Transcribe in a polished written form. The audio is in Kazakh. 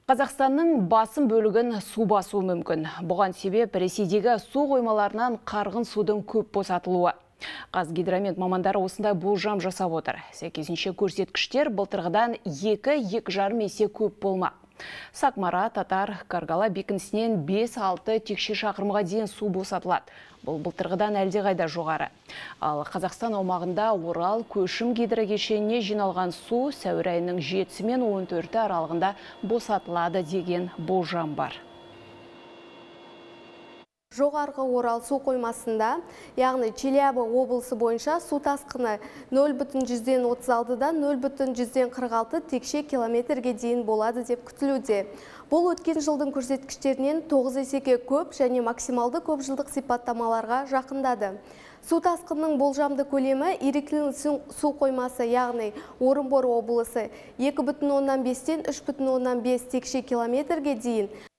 Қазақстанның басым бөлігін су басуы мүмкін. Бұған себеп Ресейдегі су қоймаларынан қарғын судың көп босатылуы. Қазгидромет мамандары осындай болжам жасап отыр. Сәйкесінше көрсеткіштер былтырғыдан 2-2,5 есе көп болмақ. Сакмара, Татар, Каргала бекінісінен 5-6 текше шақырымға дейін су босатылады. Бұл былтырғыдан әлдеқайда жоғары. Ал Қазақстан аумағында Орал, Көшім гидрокешеніне жиналған су сәуір айының 7 мен 14 аралығында босатылады деген болжам бар. Жоғарғы Орал су қоймасында, яғни Челябі облысы бойынша су тасқыны 0,36-дан 0,46 текше километрге дейін болады деп күтілуде. Бұл өткен жылдың көрсеткіштерінен 9 есеге көп және максималды көп жылдық сипаттамаларға жақындады. Су тасқынның болжамды көлемі Иреклин су қоймасы, яғни Орынбор облысы 2,5-тен 3,5 текше километрге дейін,